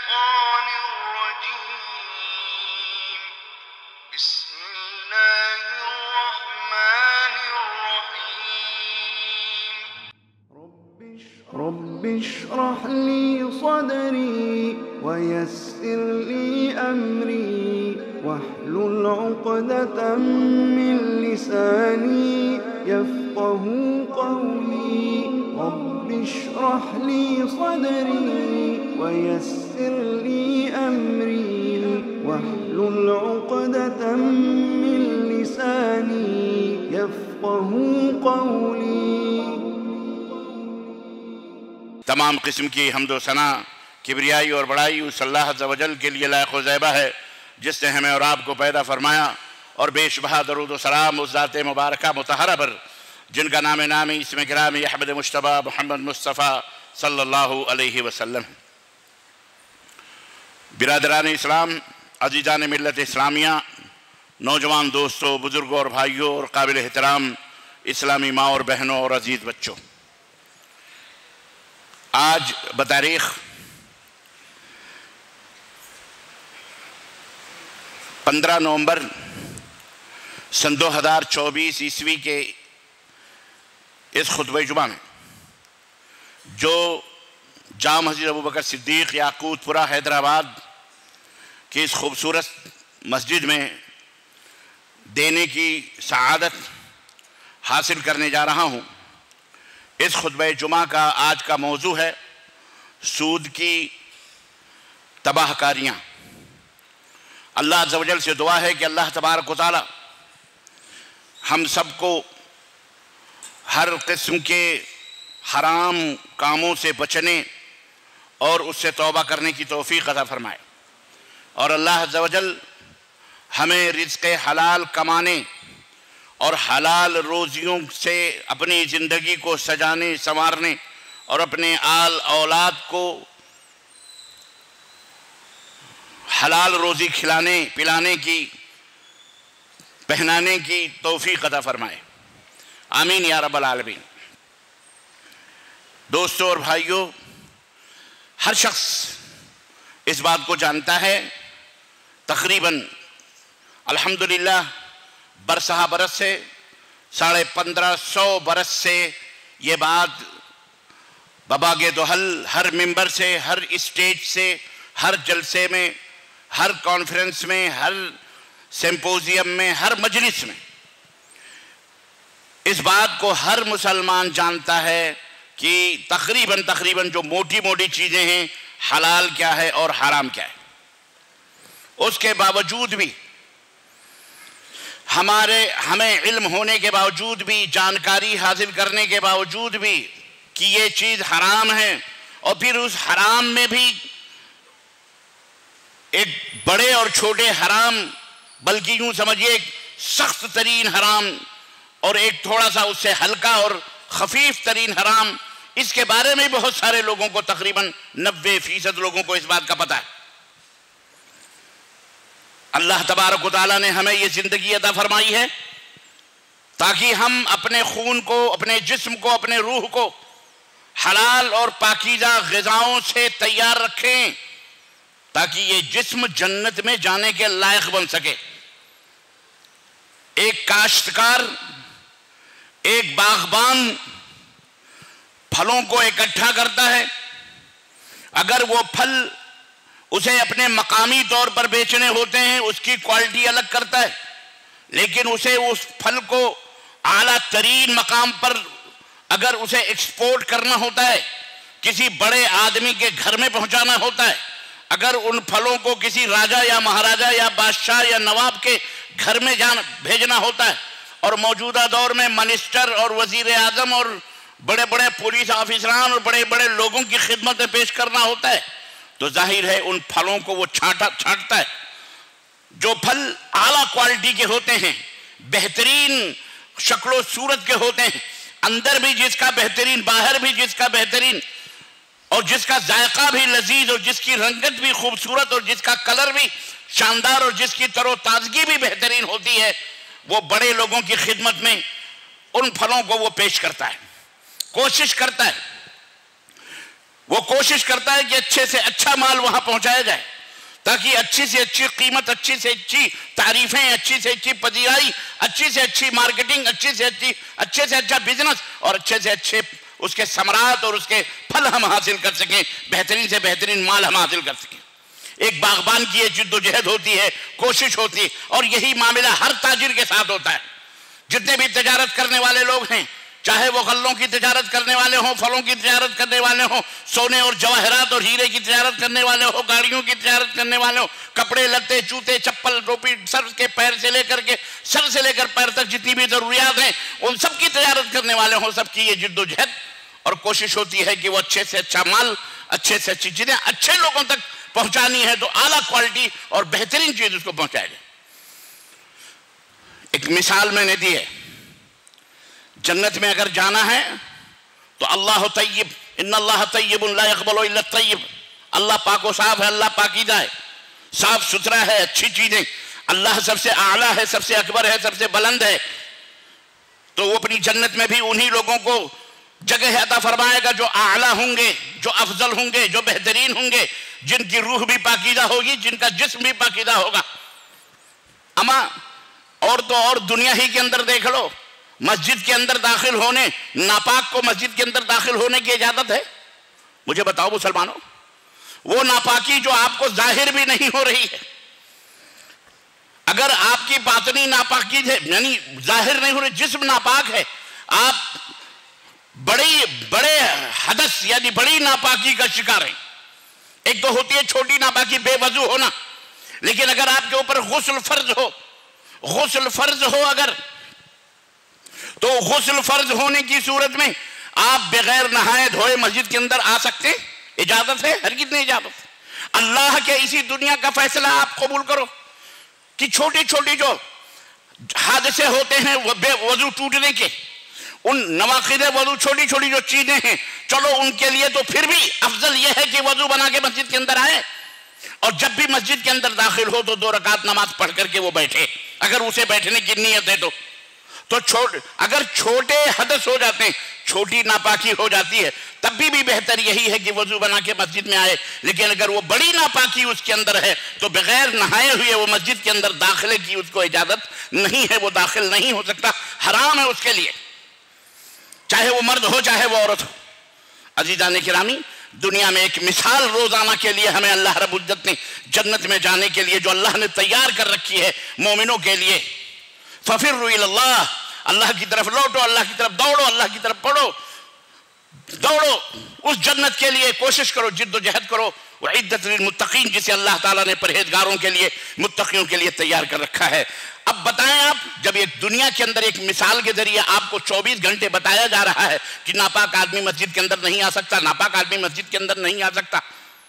الشيطان الرجيم بسم الله الرحمن الرحيم رب اشرح لي صدري ويسر لي أمري واحلل عقدة من لساني يفقه قولي رب اشرح لي صدري ويسر لي أمري واحلل عقدة من لساني يفقه قولي۔ تمام قسم کی حمد و ثنا، کبریائی اور بڑائی اس اللہ عز و جل کے لیے لائق و زیبہ ہے جس نے ہمیں اور آپ کو پیدا فرمایا، اور بے شبہ درود و سلام اس ذات مبارکہ مطہرہ پر جن کا نام نامی اسم گرامی احمد مجتبیٰ محمد مصطفیٰ صلی اللہ علیہ وسلم۔ برادران اسلام، عزیزان ملت اسلامیہ، نوجوان دوستوں، بزرگوں اور بھائیوں اور قابل احترام اسلامی ماں اور بہنوں اور عزیز بچوں، آج بتاریخ 15 نومبر سن 2024 عیسوی کے اس خطبہ جمعہ میں جو جامع مسجد ابوبکر صدیق یاقوت پورہ حیدرآباد کی اس خوبصورت مسجد میں دینے کی سعادت حاصل کرنے جا رہا ہوں، اس خطبہ جمعہ کا آج کا موضوع ہے سود کی تباہ کاریاں۔ اللہ عز و جل سے دعا ہے کہ اللہ تبارک و تعالی ہم سب کو ہر قسم کے حرام کاموں سے بچنے اور اس سے توبہ کرنے کی توفیق عطا فرمائے، اور اللہ عز و جل ہمیں رزق حلال کمانے اور حلال روزیوں سے اپنی زندگی کو سجانے سنوارنے اور اپنے آل اولاد کو حلال روزی کھلانے پلانے کی پہنانے کی توفیق عطا فرمائے، آمین یا رب العالمین۔ دوستوں اور بھائیوں، ہر شخص اس بات کو جانتا ہے، تقریباً الحمدللہ برسہ برس سے 1550 برس سے یہ بات بباغ دہل ہر ممبر سے، ہر اسٹیج سے، ہر جلسے میں، ہر کانفرنس میں، ہر سمپوزیم میں، ہر مجلس میں اس بات کو ہر مسلمان جانتا ہے کہ تقریباً جو موٹی موٹی چیزیں ہیں حلال کیا ہے اور حرام کیا ہے۔ اس کے باوجود بھی ہمیں علم ہونے کے باوجود بھی، جانکاری حاصل کرنے کے باوجود بھی کہ یہ چیز حرام ہے، اور پھر اس حرام میں بھی ایک بڑے اور چھوٹے حرام، بلکہ یوں سمجھئے ایک سخت ترین حرام اور ایک تھوڑا سا اس سے ہلکا اور خفیف ترین حرام، اس کے بارے میں بہت سارے لوگوں کو، تقریباً 90% لوگوں کو اس بات کا پتہ ہے۔ اللہ تبارک و تعالیٰ نے ہمیں یہ زندگی عطا فرمائی ہے تاکہ ہم اپنے خون کو، اپنے جسم کو، اپنے روح کو حلال اور پاکیزہ غذاؤں سے تیار رکھیں تاکہ یہ جسم جنت میں جانے کے لائق بن سکے۔ ایک کاشتکار، ایک باغبان پھلوں کو اکٹھا کرتا ہے، اگر وہ پھل اسے اپنے مقامی طور پر بیچنے ہوتے ہیں اس کی کوالٹی الگ کرتا ہے، لیکن اسے اس پھل کو اعلیٰ ترین مقام پر اگر اسے ایکسپورٹ کرنا ہوتا ہے، کسی بڑے آدمی کے گھر میں پہنچانا ہوتا ہے، اگر ان پھلوں کو کسی راجہ یا مہاراجہ یا بادشاہ یا نواب کے گھر میں بھیجنا ہوتا ہے، اور موجودہ دور میں منسٹر اور وزیر اعظم اور بڑے بڑے پولیس آفیسران اور بڑے بڑے لوگوں کی خدمت میں پیش کرنا ہوتا ہے، تو ظاہر ہے ان پھلوں کو وہ چھانٹتا ہے۔ جو پھل اعلیٰ کوالٹی کے ہوتے ہیں، بہترین شکل و صورت کے ہوتے ہیں، اندر بھی جس کا بہترین، باہر بھی جس کا بہترین، اور جس کا ذائقہ بھی لذیذ، اور جس کی رنگت بھی خوبصورت، اور جس کا کلر بھی شاندار، اور جس کی تر و تازگی بھی بہترین ہوتی ہے، وہ بڑے لوگوں کی خدمت میں ان پھلوں کو وہ پیش کرتا ہے، کوشش کرتا ہے۔ وہ کوشش کرتا ہے کہ اچھے سے اچھا مال وہاں پہنچایا جائے تاکہ اچھی سے اچھی قیمت، اچھی سے اچھی تعریفیں، اچھی سے اچھی پذیرائی، اچھی سے اچھی مارکیٹنگ، اچھے سے اچھا بزنس اور اچھے سے اچھے اس کے ثمرات اور اس کے پھل ہم حاصل کر سکیں، بہترین سے بہترین مال ہم حاصل کر سکیں۔ ایک باغبان کی یہ جد و جہد ہوتی ہے، کوشش ہوتی ہے، اور یہی معاملہ ہر تاجر کے ساتھ ہوتا ہے۔ جتنے بھی تجارت کرنے والے لوگ ہیں، چاہے وہ غلوں کی تجارت کرنے والے ہوں، پھلوں کی تجارت کرنے والے ہوں، سونے اور جواہرات اور ہیرے کی تجارت کرنے والے ہوں، گاڑیوں کی تجارت کرنے والے ہوں، کپڑے لتے جوتے چپل ٹوپی، سر سے لے کر پیر تک جتنی بھی ضروریات ہیں ان سب کی تجارت کرنے والے ہوں، سب کی یہ جد و جہد اور کوشش ہوتی ہے کہ وہ اچھے سے اچھا مال، اچھے سے اچھی چیزیں اچھے لوگوں تک پہنچانی ہے تو اعلیٰ کوالٹی اور بہترین چیز اس کو پہنچائے جائے۔ ایک مثال میں نے دی ہے، جنت میں اگر جانا ہے تو اللہ طیب، ان اللہ طیب لا يقبل الا الطیب، اللہ پاک و صاف ہے، اللہ پاکیزہ ہے، صاف ستھرا ہے، اچھی چیزیں، اللہ سب سے اعلیٰ ہے، سب سے اکبر ہے، سب سے بلند ہے، تو وہ اپنی جنت میں بھی انہی لوگوں کو جگہ عطا فرمائے گا جو اعلیٰ ہوں گے، جو افضل ہوں گے، جو بہترین ہوں گے، جن کی روح بھی پاکیزہ ہوگی، جن کا جسم بھی پاکیزہ ہوگا۔ اما اور تو اور دنیا ہی کے اندر دیکھ لو، مسجد کے اندر داخل ہونے، ناپاک کو مسجد کے اندر داخل ہونے کی اجازت ہے؟ مجھے بتاؤ مسلمانوں، وہ ناپاکی جو آپ کو ظاہر بھی نہیں ہو رہی ہے، اگر آپ کی باطنی ناپاکی ہے، یعنی ظاہر نہیں ہو رہی، جسم ناپاک ہے، آپ بڑے حدث یعنی بڑی ناپاکی کا شکار ہیں۔ ایک تو ہوتی ہے چھوٹی ناپاکی، بے وضو ہونا، لیکن اگر آپ کے اوپر غسل فرض ہو اگر، تو غسل فرض ہونے کی صورت میں آپ بغیر نہائے دھوئے مسجد کے اندر آ سکتے ہیں؟ اجازت ہے؟ ہرگز نہیں اجازت ہے۔ اللہ کے اسی دنیا کا فیصلہ آپ قبول کرو کہ چھوٹی چھوٹی جو حادثے ہوتے ہیں وہ بے وضو ٹوٹنے کے، ان نواقض وضو چھوٹی چھوٹی جو چیزیں ہیں، چلو ان کے لیے تو پھر بھی افضل یہ ہے کہ وضو بنا کے مسجد کے اندر آئے، اور جب بھی مسجد کے اندر داخل ہو تو 2 رکعت نماز پڑھ کر کے وہ بیٹھے، اگر اسے بیٹھنے کی نیت ہے تو اگر چھوٹے حدث ہو جاتے ہیں، چھوٹی ناپاکی ہو جاتی ہے، تب بھی بہتر یہی ہے کہ وضو بنا کے مسجد میں آئے، لیکن اگر وہ بڑی ناپاکی اس کے اندر ہے تو بغیر نہائے ہوئے وہ مسجد کے اندر داخلے کی اس کو اجازت نہیں ہے، وہ داخل نہیں ہو سکتا، حرام ہے اس کے لیے، چاہے وہ مرد ہو چاہے وہ عورت ہو۔ عزیزان گرامی، دنیا میں ایک مثال روزانہ کے لیے ہمیں اللہ رب العزت نے جنت میں جانے کے لیے جو اللہ نے تیار کر رکھی ہے مومنوں کے لیے، فَفِرُّوا إِلَى اللَّهِ، اللہ کی طرف لوٹو، اللہ کی طرف دوڑو، اللہ کی طرف پڑھو، دوڑو اس جنت کے لیے، کوشش کرو، جد و جہد کرو، وَعِدَّةٌ لِلْمُتَّقِينَ، جسے اللہ تعالیٰ نے پرہیزگاروں کے لیے، متقیوں کے لیے تیار کر رکھا ہے۔ اب بتائیں آپ، جب ایک دنیا کے اندر ایک مثال کے ذریعے آپ کو 24 گھنٹے بتایا جا رہا ہے کہ ناپاک آدمی مسجد کے اندر نہیں آ سکتا، ناپاک آدمی مسجد کے اندر نہیں آ سکتا،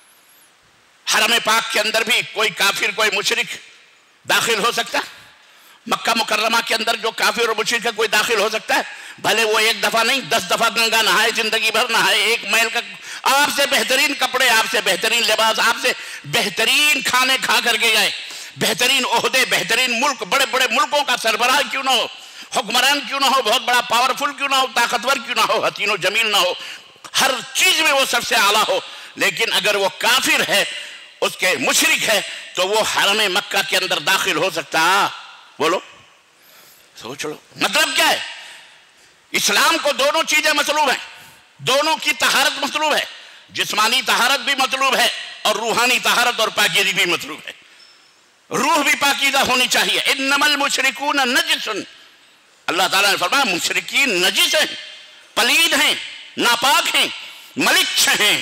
حرم پاک کے اندر بھی کوئی کافر کوئی مشرک داخل ہو سکتا ہے، مکہ مکرمہ کے اندر جو کافر اور مشرک ہے کوئی داخل ہو سکتا ہے، بھلے وہ 1 دفعہ نہیں 10 دفعہ گنگا نہائے، زندگی بھر نہائے، 1 میل کا، آپ سے بہترین کپڑے، آپ سے بہترین لباس، آپ سے بہترین کھانے کھا کر کے جائے، بہترین عہدے، بہترین ملک، بڑے بڑے ملکوں کا سربراہ کیوں نہ ہو، حکمران کیوں نہ ہو، بہت بڑا پاورفل کیوں نہ ہو، طاقتور کیوں نہ ہو، حسین و جمیل نہ ہو، ہر چیز میں وہ سب سے اعلیٰ ہو، لیکن اگر وہ کافر ہے، اس کے مشرک ہے، تو وہ حرم مکہ کے اندر داخل ہو سکتا؟ بولو، سوچ لو، مطلب کیا ہے؟ اسلام کو دونوں چیزیں مطلوب ہیں، دونوں کی طہارت مطلوب ہے، جسمانی طہارت بھی مطلوب ہے اور روحانی طہارت اور پاکیزگی بھی مطلوب ہے، روح بھی پاکیزہ ہونی چاہیے۔ انما المشرکون نجس، اللہ تعالیٰ نے فرمایا مشرکین نجس ہیں، پلید ہیں، ناپاک ہیں، ملچ ہیں۔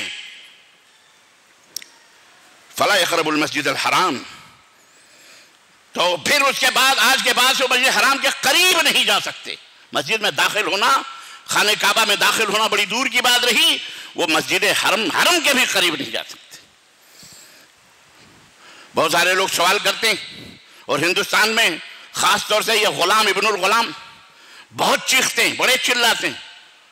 فلا يقربوا المسجد الحرام، تو پھر اس کے بعد آج کے بعد سے مسجد حرام کے قریب نہیں جا سکتے۔ مسجد میں داخل ہونا، خانہ کعبہ میں داخل ہونا بڑی دور کی بات رہی، وہ مسجد حرم کے بھی قریب نہیں جا سکتے۔ بہت سارے لوگ سوال کرتے ہیں، اور ہندوستان میں خاص طور سے یہ غلام ابن الغلام بہت چیختے ہیں، بڑے چلاتے ہیں،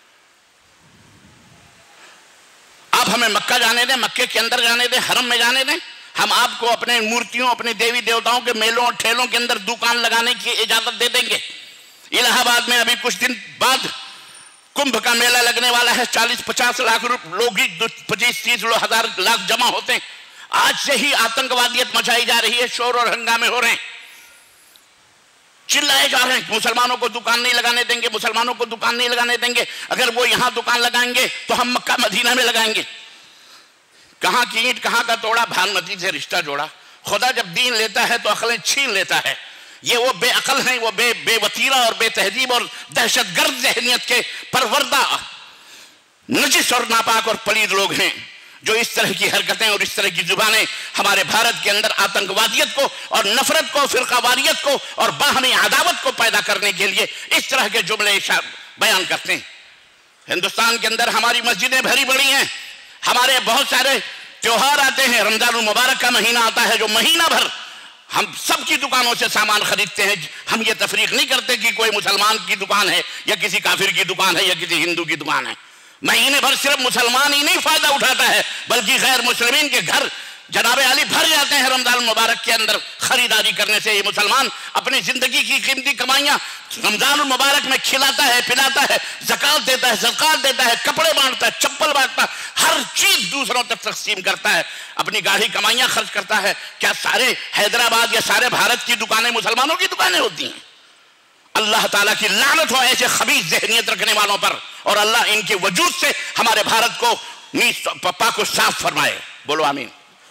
آپ ہمیں مکہ جانے دیں، مکے کے اندر جانے دیں، حرم میں جانے دیں، ہم آپ کو اپنے مورتیوں، اپنے دیوی دیوتاؤں کے میلوں اور ٹھیلوں کے اندر دکان لگانے کی اجازت دے دیں گے۔ الہ آباد میں ابھی کچھ دن بعد कुंभ का मेला लगने वाला है, 40-50 लाख लोग ही 25-30 लाख जमा होते हैं। आज से ही आतंकवादियत मचाई जा रही है, शोर और हंगामे हो रहे हैं, चिल्लाए जा रहे हैं, मुसलमानों को दुकान नहीं लगाने देंगे, मुसलमानों को दुकान नहीं लगाने देंगे, अगर वो यहां दुकान लगाएंगे तो हम मक्का मदीना में लगाएंगे। कहां की ईंट कहां का तोड़ा, भानुमती से रिश्ता जोड़ा। खुदा जब दीन लेता है तो अकलें छीन लेता है। ये वो बेअकल हैं, वो बेवतीरा और बेतहजीब और दहशतगर्द ज़हनियत के परवरदा नजिस और नापाक और पलीद लोग हैं, जो इस तरह की हरकतें और इस तरह की जुबानें हमारे भारत के अंदर आतंकवादियत को और नफरत को, फिरकावारियत को और बाहमी अदावत को पैदा करने के लिए इस तरह के जुमले बयान करते हैं। हिंदुस्तान के अंदर हमारी मस्जिदें भरी पड़ी हैं, हमारे बहुत सारे त्योहार आते हैं, रमजान मुबारक का महीना आता है जो महीना भर हम सब की दुकानों से सामान खरीदते हैं। हम ये तफरीक नहीं करते कि कोई मुसलमान की दुकान है या किसी काफिर की दुकान है या किसी हिंदू की दुकान है। महीने भर सिर्फ मुसलमान ही नहीं फायदा उठाता है, बल्कि गैर मुस्लिमीन के घर जनाबे अली भर जाते हैं रमजान मुबारक के अंदर खरीदारी करने से। ये मुसलमान अपनी जिंदगी की कीमती कमाइयां रमजान मुबारक में खिलाता है, पिलाता है, ज़कात देता है, ज़कात देता है, कपड़े बांटता है, चप्पल बांटता है, हर चीज दूसरों तक तकसीम करता है, अपनी गाढ़ी कमाइयां खर्च करता है। क्या सारे हैदराबाद या सारे भारत की दुकानें मुसलमानों की दुकानें होती हैं? अल्लाह ताला की लानत हो ऐसे खबीस ज़हनियत रखने वालों पर, और अल्लाह इनके वजूद से हमारे भारत को पाक को साफ फरमाए। बोलो आमीन।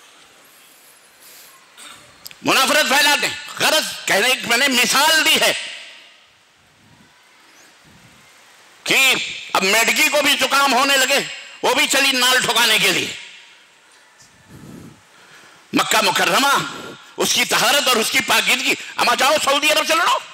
मुनाफरत फैलाते हैं, गरज कहने की मैंने मिसाल दी है कि अब मेडकी को भी जुकाम होने लगे, वो भी चली नाल ठुकाने के लिए। मक्का मुकर्रमा, उसकी तहारत और उसकी पाकीज़गी, अमा जाओ सऊदी अरब से लड़ो।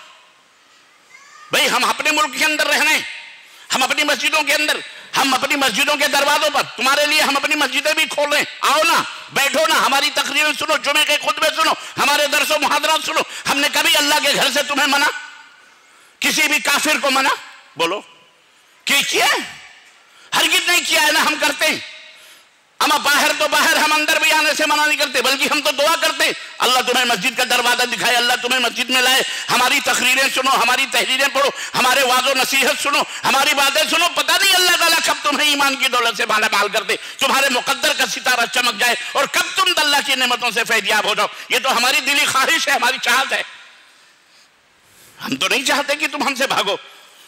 भाई हम अपने मुल्क के अंदर रह रहे हैं, हम अपनी मस्जिदों के अंदर, हम अपनी मस्जिदों के दरवाजों पर, तुम्हारे लिए हम अपनी मस्जिदें भी खोल रहे हैं, आओ ना, बैठो ना, हमारी तकरीरें सुनो, जुमे के खुतबे सुनो, हमारे दरसो मुहादरात सुनो। हमने कभी अल्लाह के घर से तुम्हें मना, किसी भी काफिर को मना? बोलो कि किया? हरगिज़ नहीं किया है ना, हम करते हैं। अमा बाहर तो बाहर, हम अंदर भी आने से मना नहीं करते, बल्कि हम तो दुआ करते हैं, अल्लाह तुम्हें मस्जिद का दरवाजा दिखाए, अल्लाह तुम्हें मस्जिद में लाए, हमारी तकरीरें सुनो, हमारी तहरीरें पढ़ो, हमारे वाज़ो नसीहत सुनो, हमारी बातें सुनो। पता नहीं अल्लाह ताला कब तुम्हें ईमान की दौलत से माला माल कर दे, तुम्हारे मुकद्दर का सितारा चमक जाए और कब तुम अल्लाह की नेमतों से फैज़याब हो जाओ। ये तो हमारी दिली ख्वाहिश है, हमारी चाहत है। हम तो नहीं चाहते कि तुम हमसे भागो,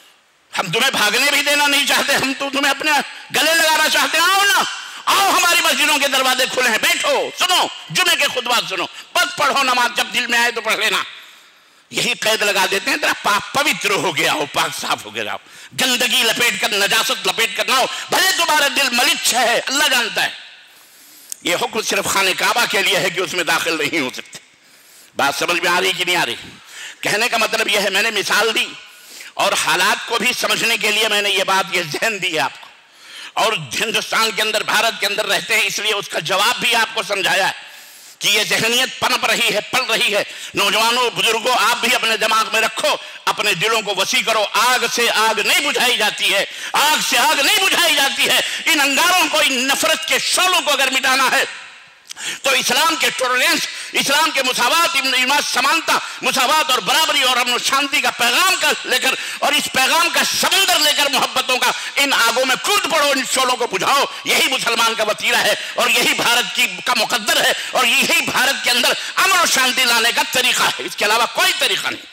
हम तुम्हें भागने भी देना नहीं चाहते, हम तो तुम्हें अपने गले लगाना चाहते हैं। आओ ना, आओ, हमारी मस्जिदों के दरवाजे खुले हैं, बैठो, सुनो, जुमे के खुतबा सुनो, बस पढ़ो नमाज, जब दिल में आए तो पढ़ लेना। यही कैद लगा देते हैं, तेरा पाप पवित्र हो गया हो, पाक साफ हो गया हो, गंदगी लपेट कर, नजासत लपेट कर ना हो, भले तुम्हारा दिल मलिच्छ है, अल्लाह जानता है। यह हुक्म सिर्फ खाने काबा के लिए है कि उसमें दाखिल नहीं हो सकते। बात समझ में आ रही कि नहीं आ रही? कहने का मतलब यह है, मैंने मिसाल दी और हालात को भी समझने के लिए मैंने ये बात, ये ज़हन दी है आपको, और हिंदुस्तान के अंदर, भारत के अंदर रहते हैं, इसलिए उसका जवाब भी आपको समझाया है कि ये ज़हनियत पनप रही है, पल रही है। नौजवानों, बुजुर्गों, आप भी अपने दिमाग में रखो, अपने दिलों को वसी करो। आग से आग नहीं बुझाई जाती है, आग से आग नहीं बुझाई जाती है। इन अंगारों को, इन नफरत के शोलों को अगर मिटाना है तो इस्लाम के टॉलरेंस, इस्लाम के मुसावात, समानता, मुसावात और बराबरी और अमन शांति का पैगाम का लेकर, और इस पैगाम का समंदर लेकर मोहब्बतों का इन आगों में कूद पड़ो, इन शोलों को बुझाओ। यही मुसलमान का वतीरा है और यही भारत का मुकद्दर है और यही भारत के अंदर अमन और शांति लाने का तरीका है, इसके अलावा कोई तरीका नहीं।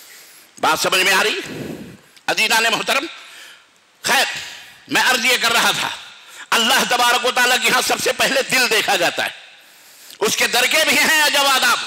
बात समझ में आ रही? अजीज़ान मोहतरम, खैर मैं अर्ज ये कर रहा था, अल्लाह तबारक व तआला के यहां सबसे पहले दिल देखा जाता है, उसके दरके भी हैं अजब आदाब,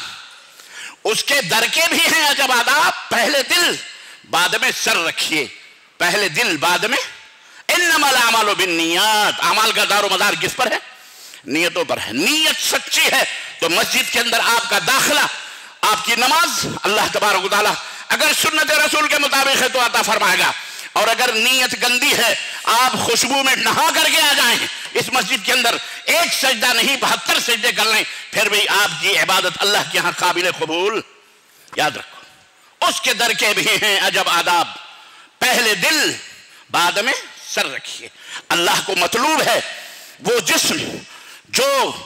उसके दरके भी हैं अजब आदाब। पहले दिल बाद में सर रखिए, पहले दिल बाद में। इन्नमल अमालु बिन्नियात, अमाल का दारो मदार किस पर है? नियतों पर है। नीयत सच्ची है तो मस्जिद के अंदर आपका दाखिला, आपकी नमाज अल्लाह तबारक व तआला अगर सुन्नत रसूल के मुताबिक है तो अता फरमाएगा, और अगर नीयत गंदी है, आप खुशबू में नहा करके आ जाएं इस मस्जिद के अंदर, एक सजदा नहीं 72 सजदे कर लें, फिर भी आपकी इबादत अल्लाह के यहां काबिल कबूल। याद रखो, उसके दरके भी हैं अजब आदाब। पहले दिल बाद में सर रखिए। अल्लाह को मतलूब है वो जिस्म जो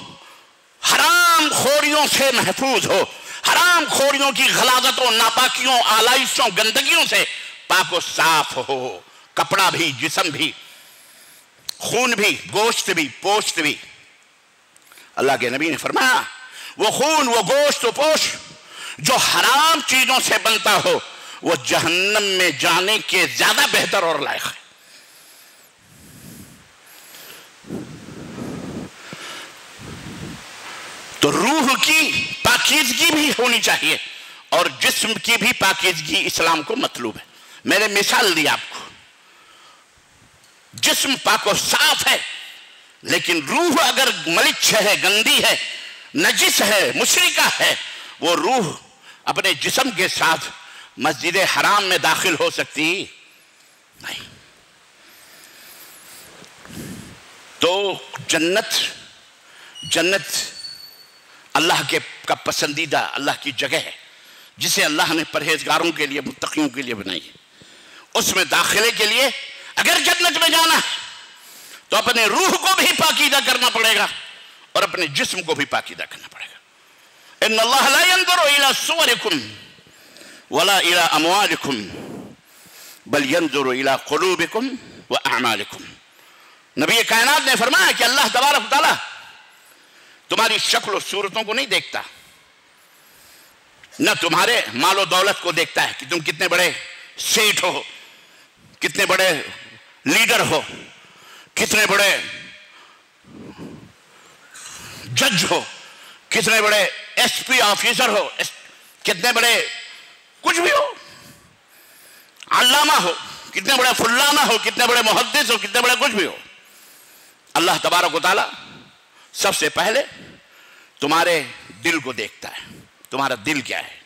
हराम खोरियों से महफूज हो, हराम खोरियों की गलाजतों, नापाकियों, आलाइशों, गंदगियों से पाको साफ हो, کپڑا بھی، جسم بھی، خون بھی، گوشت بھی، پوشت بھی۔ اللہ کے نبی نے فرمایا وہ خون، وہ گوشت و پوشت جو حرام چیزوں سے بنتا ہو وہ جہنم میں جانے کے زیادہ بہتر اور لائق ہے۔ تو روح کی پاکیزگی بھی ہونی چاہیے اور جسم کی بھی پاکیزگی اسلام کو مطلوب ہے۔ میں نے مثال دی آپ کو، جسم پاک و صاف ہے لیکن روح اگر ملچ ہے، گندی ہے، نجس ہے، مشرکہ ہے، وہ روح اپنے جسم کے ساتھ مسجد حرام میں داخل ہو سکتی نہیں۔ تو جنت اللہ کا پسندیدہ، اللہ کی جگہ ہے جسے اللہ نے پرہیزگاروں کے لیے، متقیوں کے لیے بنائی ہے۔ اس میں داخلے کے لیے اگر جنت میں جانا ہے تو اپنے روح کو بھی پاکیزہ کرنا پڑے گا اور اپنے جسم کو بھی پاکیزہ کرنا پڑے گا۔ ان اللہ لا ينظر الى صورکم ولا الى اموالکم بل ينظر الى قلوبکم واعمالکم۔ نبی کائنات نے فرمایا کہ اللہ تبارک و تعالی تمہاری شکل و صورتوں کو نہیں دیکھتا، نہ تمہارے مال و دولت کو دیکھتا ہے کہ تم کتنے بڑے سیٹھ ہو، کتنے بڑے لیڈر ہو، کتنے بڑے جج ہو، کتنے بڑے ایس پی آفیسر ہو، کتنے بڑے کچھ بھی ہو، علامہ ہو، کتنے بڑے فلانہ ہو، کتنے بڑے محدث ہو، کتنے بڑے کچھ بھی ہو۔ اللہ تبارک و تعالی سب سے پہلے تمہارے دل کو دیکھتا ہے، تمہارا دل کیا ہے،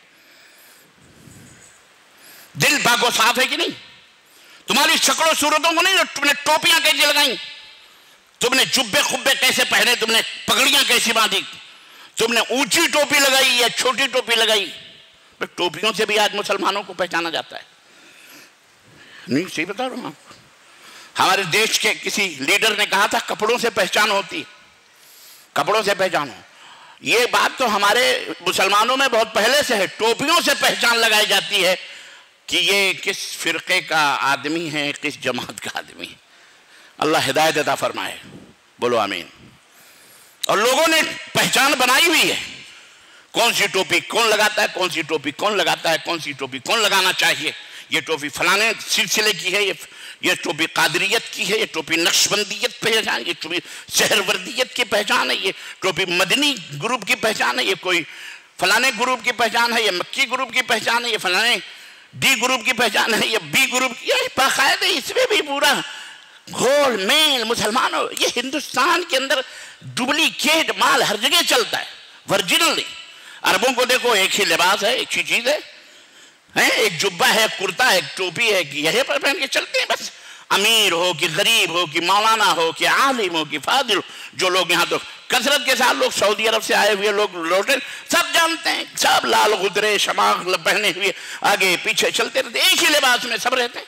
دل پاک و صاف ہے کہ نہیں؟ تمہاری شکل و صورتوں کو نہیں، تم نے ٹوپیاں کیسی لگائیں، تم نے جبے خبے کیسے پہنے، تم نے پگڑیاں کیسی باندھی، تم نے اونچی ٹوپی لگائی یا چھوٹی ٹوپی لگائی۔ ٹوپیوں سے بھی آج مسلمانوں کو پہچانا جاتا ہے، نہیں صحیح بتا رہا ہوں آپ کو۔ ہمارے دیش کے کسی لیڈر نے کہا تھا کپڑوں سے پہچان ہوتی، کپڑوں سے پہچان ہو۔ یہ بات تو ہمارے مسلمانوں میں بہت پہلے سے ہے، ٹوپیوں سے پہچان لگائی جاتی ہے کہ یہ کس فرقے کا آدمی ہے، کس جماعت کا آدمی ہے۔ اللہ ہدایت عطا فرمائے، بولو آمین۔ اور لوگوں نے پہچان بنائی ہوئی ہے، کون سی ٹوپی کون لگاتا ہے، کون سی ٹوپی کون لگاتا ہے، کون سی ٹوپی کون لگانا چاہیے۔ یہ ٹوپی فلانے سلسلے کی ہے، یہ ٹوپی قادریت کی ہے، یہ ٹوپی نقشبندیت پہچان، یہ ٹوپی سہروردیت کی پہچان ہے، یہ ٹوپی مدنی گروپ کی پہچان ہے، یہ کوئی فلانے گروپ کی پہچان ہے، یہ مکی گروپ کی پہچان ہے، یہ فلانے ڈی گروپ کی پہچان ہے، یہ بی گروپ کی، یہ باقاعدہ اس میں بھی پورا گھول میل مسلمانوں۔ یہ ہندوستان کے اندر ڈپلیکیٹ مال ہر جگہ چلتا ہے، ورجنل نہیں۔ عربوں کو دیکھو ایک ہی لباس ہے، ایک ہی چیز ہے، ایک جبہ ہے، ایک کرتا ہے، ایک ٹوپی ہے، یہ پر پہن کے چلتے ہیں بس۔ امیر ہو کہ غریب ہو کہ مولانا ہو کہ عالم ہو کہ فاضل ہو، جو لوگ یہاں تو کثرت کے ساتھ لوگ سعودی عرب سے آئے ہوئے لوگ لوٹے، سب جانتے ہیں، سب لال غدرے شماغ پہنے ہوئے آگے پیچھے چلتے رہتے، ایک ہی لباس میں سب رہتے ہیں۔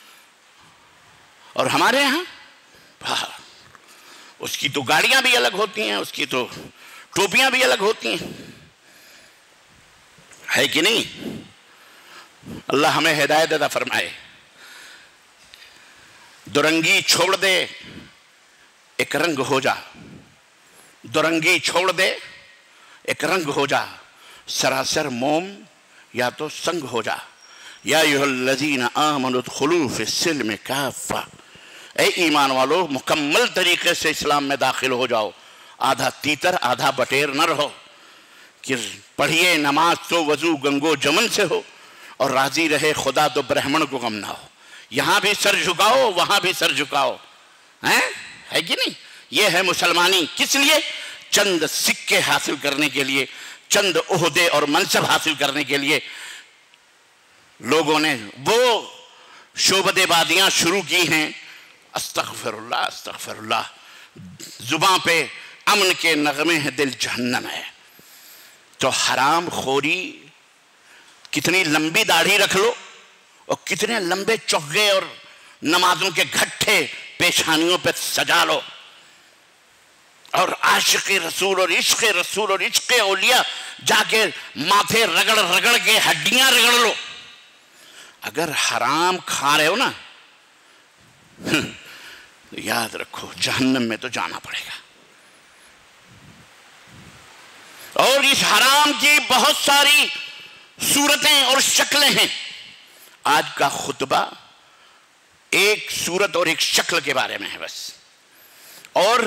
اور ہمارے یہاں اس کی تو گاڑیاں بھی الگ ہوتی ہیں، اس کی تو ٹوپیاں بھی الگ ہوتی ہیں، ہے کہ نہیں؟ اللہ ہمیں ہدایت عطا فرمائے۔ دورنگی چھوڑ دے ایک رنگ ہو جا، دورنگی چھوڑ دے ایک رنگ ہو جا، سراسر موم یا تو سنگ ہو جا۔ یا ایھا الذین آمنوا ادخلوا فی السلم کافہ، اے ایمان والو مکمل طریقے سے اسلام میں داخل ہو جاؤ، آدھا تیتر آدھا بٹیر نہ رہو، کہ پڑھیے نماز تو وضو گنگو جمن سے ہو اور راضی رہے خدا تو برہمن کو غم نہ ہو۔ یہاں بھی سر جھکاؤ وہاں بھی سر جھکاؤ، ہے کہ نہیں؟ یہ ہے مسلمانی۔ کس لیے؟ چند سکے حاصل کرنے کے لیے، چند عہدے اور منصب حاصل کرنے کے لیے لوگوں نے وہ شعبد بادیاں شروع کی ہیں۔ استغفر اللہ استغفر اللہ، زباں پہ امن کے نغمے ہیں، دل جہنم ہے۔ تو حرام خوری، کتنی لمبی داڑھی رکھ لو اور کتنے لمبے چوگے اور نمازوں کے گھٹے پیشانیوں پہ سجا لو، اور عاشق رسول اور عشق رسول اور عشق اولیاء جا کے ماتھے رگڑ رگڑ کے ہڈیاں رگڑ لو۔ اگر حرام کھا رہے ہو نا याद रखो जहन्नम में तो जाना पड़ेगा। और इस हराम की बहुत सारी सूरतें और शक्लें हैं। आज का खुतबा एक सूरत और एक शक्ल के बारे में है बस। और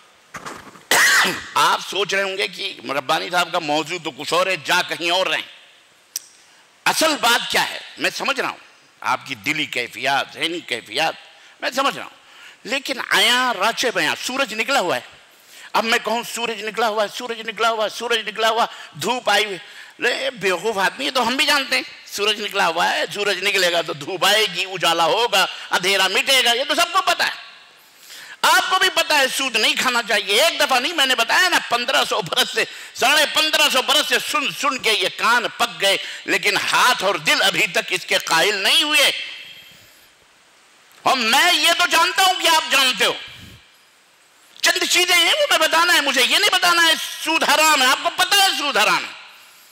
आप सोच रहे होंगे कि रब्बानी साहब का मौजू तो कुछ और है, जा कहीं और रहें। असल बात क्या है मैं समझ रहा हूं, आपकी दिली कैफियत, ज़हनी कैफियत मैं समझ रहा हूं, लेकिन आया राचे बयां सूरज निकला हुआ है। अब मैं कहूं सूरज निकला हुआ है, सूरज निकला हुआ है, सूरज निकला हुआ, धूप आई हुई, बेवकूफ आदमी है, तो हम भी जानते हैं सूरज निकला हुआ है, सूरज निकलेगा तो धूप आएगी, उजाला होगा, अंधेरा मिटेगा, ये तो सबको पता है। आपको भी पता है सूद नहीं खाना चाहिए। एक दफा नहीं, मैंने बताया ना 1500 बरस से, 1550 बरस से सुन सुन के ये कान पक गए, लेकिन हाथ और दिल अभी तक इसके कायल नहीं हुए। और मैं ये तो जानता हूं कि आप जानते हो। चंद चीजें हैं वो मैं बताना है, मुझे ये नहीं बताना है सूद हराम है, आपको पता है सूद हराम है।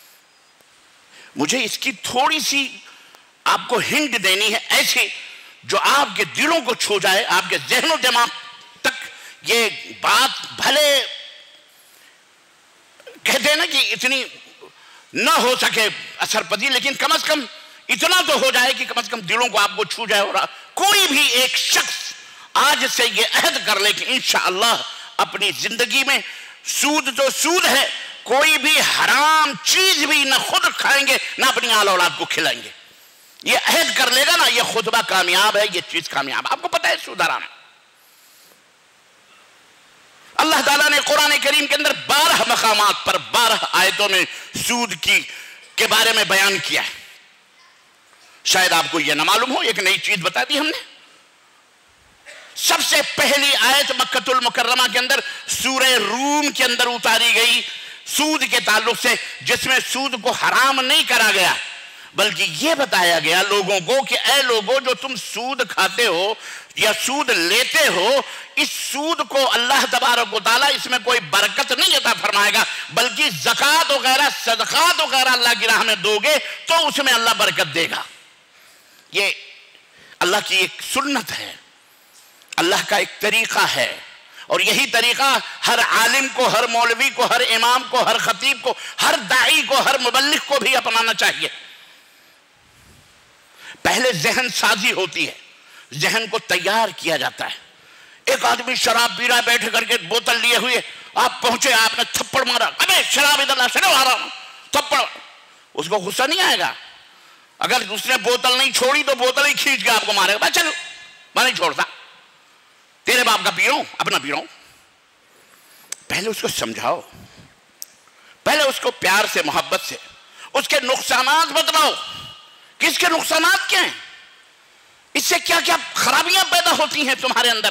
मुझे इसकी थोड़ी सी आपको हिंट देनी है, ऐसी जो आपके दिलों को छू जाए, आपके ज़हन और दिमाग तक ये बात भले कहते हैं ना कि इतनी न हो सके असर पदी, लेकिन कम से कम इतना तो हो जाए कि कम से कम दिलों को आपको छू जाए। और कोई भी एक शख्स आज से ये अहद कर ले कि इंशाअल्लाह अपनी जिंदगी में सूद तो सूद है, कोई भी हराम चीज भी न खुद खाएंगे न अपनी आल औलाद को खिलाएंगे। ये अहद कर लेगा ना, ये खुतबा कामयाब है, ये चीज कामयाब। आपको पता है सूद हराम है। अल्लाह ताला ने कुरान करीम के अंदर 12 मकामात पर 12 आयतों में सूद के बारे में बयान किया है। शायद आपको यह ना मालूम हो, एक नई चीज बता दी हमने। सबसे पहली आयत मक्कतुल मुकर्रमा के अंदर सूरह रूम के अंदर उतारी गई सूद के ताल्लुक से, जिसमें सूद को हराम नहीं करा गया, बल्कि यह बताया गया लोगों को कि ऐ लोगों जो तुम सूद खाते हो या सूद लेते हो, इस सूद को अल्लाह तबारक व तआला इसमें कोई बरकत नहीं अता फरमाएगा, बल्कि ज़कात वगैरह सदक़ात वगैरह अल्लाह की राह में दोगे तो उसमें अल्लाह बरकत देगा। ये अल्लाह की एक सुन्नत है, अल्लाह का एक तरीका है। और यही तरीका हर आलिम को, हर मौलवी को, हर इमाम को, हर खतीब को, हर दाई को, हर मुबल्लिग को भी अपनाना चाहिए। पहले जहन साजी होती है, जहन को तैयार किया जाता है। एक आदमी शराब पी रहा, बैठ करके बोतल लिए हुए आप पहुंचे, आपने थप्पड़ मारा, अबे शराब इधर ला, शराब हराम, थप्पड़। उसको गुस्सा नहीं आएगा? अगर उसने बोतल नहीं छोड़ी तो बोतल ही खींच के आपको मारेगा, चलो मैं नहीं छोड़ता, तेरे बाप का पी रहा हूं, अपना पी रहा हूं। पहले उसको समझाओ, पहले उसको प्यार से, मोहब्बत से उसके नुकसानात बतलाओ, किसके नुकसानात क्या हैं, इससे क्या क्या खराबियां पैदा होती हैं तुम्हारे अंदर।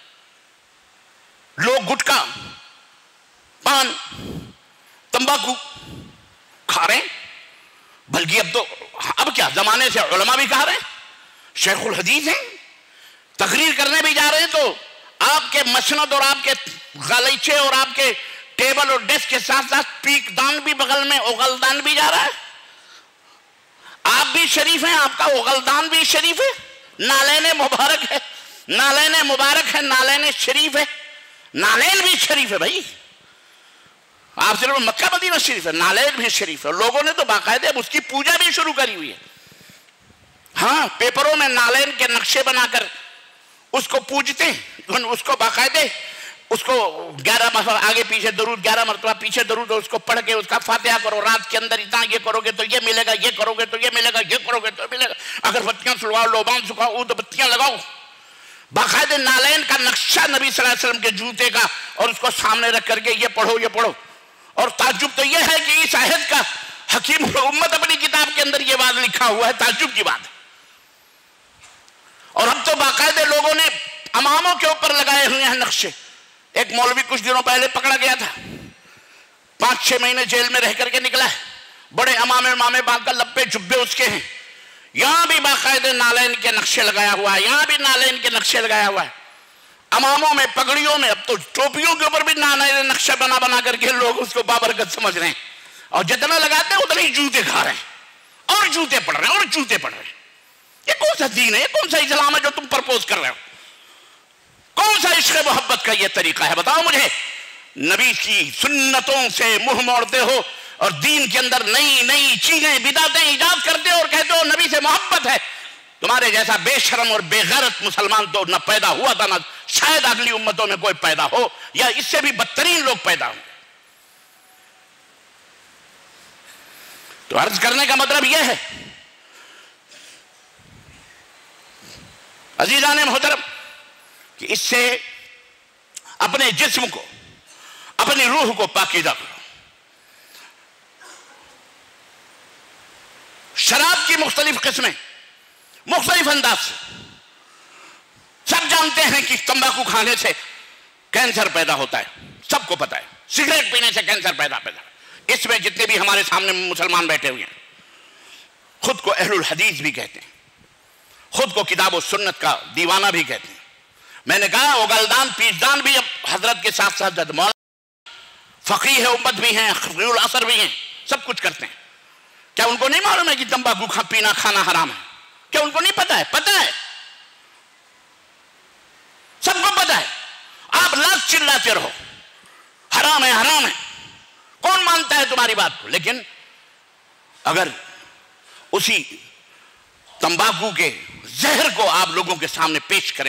लोग गुटखा, पान, तंबाकू खा रहे हैं, बल्कि अब क्या जमाने से उलमा भी खा रहे हैं, शेखुल हदीस हैं, तकरीर करने भी जा रहे हैं, तो आपके मसनद और आपके गलीचे और आपके टेबल और डेस्क के साथ साथ पीकदान भी बगल में, उगलदान भी जा रहा है। आप भी शरीफ हैं, आपका उगलदान भी शरीफ है, नालैन मुबारक है, नालैन मुबारक है, नालैन शरीफ है, नालैन भी शरीफ है भाई। आप सिर्फ मक्का मदीना शरीफ है, नालैन भी शरीफ है। लोगों ने तो बाकायदे अब उसकी पूजा भी शुरू करी हुई है। हाँ, पेपरों में नालैन के नक्शे बनाकर उसको पूजते हैं, उसको बाकायदे उसको 11 मरतबा आगे पीछे दरूद, 11 मरतबा पीछे दरूद, उसको पढ़ के उसका फातिहा करो, रात के अंदर इतना ये करोगे तो ये मिलेगा, ये करोगे तो ये मिलेगा, ये करोगे तो मिलेगा, अगरबत्तियां सुलगाओ, लोबान सुखाओ, ऊदबत्तियां लगाओ, बाकायदे नालैन का नक्शा नबी सल्लल्लाहु अलैहि वसल्लम के जूते का, और उसको सामने रख करके ये पढ़ो, ये पढ़ो। और ताज्जुब तो ये है कि इस आयत का हकीम उम्मत अपनी किताब के अंदर ये बात लिखा हुआ है, ताज्जुब की बात। और अब तो बाकायदे लोगों ने अमामों के ऊपर लगाए हुए हैं नक्शे। एक मौलवी कुछ दिनों पहले पकड़ा गया था, 5-6 महीने जेल में रह करके निकला है, बड़े अमामे मामे बाग का लप्पे जुब्बे उसके हैं, यहां भी बाकायदे नालैन के नक्शे लगाया हुआ है, यहां भी नालैन के नक्शे लगाया हुआ है, अमामों में, पगड़ियों में, अब तो टोपियों के ऊपर भी नालैन नक्शा बना बना करके लोग उसको बाबरकत समझ रहे हैं, और जितना लगाते हैं उतने ही जूते खा रहे हैं, और जूते पड़ रहे हैं, और जूते पड़ रहे हैं। ये कौन सा दीन है, ये कौन सा इस्लाम है जो तुम प्रपोज कर रहे हो? کون سا عشق محبت کا یہ طریقہ ہے؟ بتاؤ مجھے۔ نبی کی سنتوں سے منہ موڑتے ہو اور دین کے اندر نئی نئی چیزیں بدعتیں ایجاد کرتے ہو اور کہتے ہو نبی سے محبت ہے۔ تمہارے جیسا بے شرم اور بے غیرت مسلمان تو نہ پیدا ہوا تھا، نہ شاید اگلی امتوں میں کوئی پیدا ہو، یا اس سے بھی بدترین لوگ پیدا ہوں۔ تو عرض کرنے کا مطلب یہ ہے عزیزان محترم کہ اس سے اپنے جسم کو، اپنی روح کو پاکیزہ کرو۔ شراب کی مختلف قسمیں، مختلف انداز سے، سب جانتے ہیں کہ تمباکو کھانے سے کینسر پیدا ہوتا ہے، سب کو پتا ہے۔ سگریٹ پینے سے کینسر پیدا ہے۔ اس میں جتنے بھی ہمارے سامنے مسلمان بیٹھے ہوئے ہیں خود کو اہل الحدیث بھی کہتے ہیں، خود کو کتاب و سنت کا دیوانہ بھی کہتے ہیں۔ میں نے کہا اوگلدان پیشدان بھی اب حضرت کے ساتھ ساتھ مولانا فقیہ امت بھی ہیں، خفیع العصر بھی ہیں، سب کچھ کرتے ہیں۔ کیا ان کو نہیں معلوم ہے کہ تمباکو پینا کھانا حرام ہے؟ کیا ان کو نہیں پتا ہے؟ پتا ہے، سب کو پتا ہے۔ آپ لاکھ چلاتے رہو حرام ہے حرام ہے، کون مانتا ہے تمہاری بات کو؟ لیکن اگر اسی تمباکو کے زہر کو آپ لوگوں کے سامنے پیش کریں،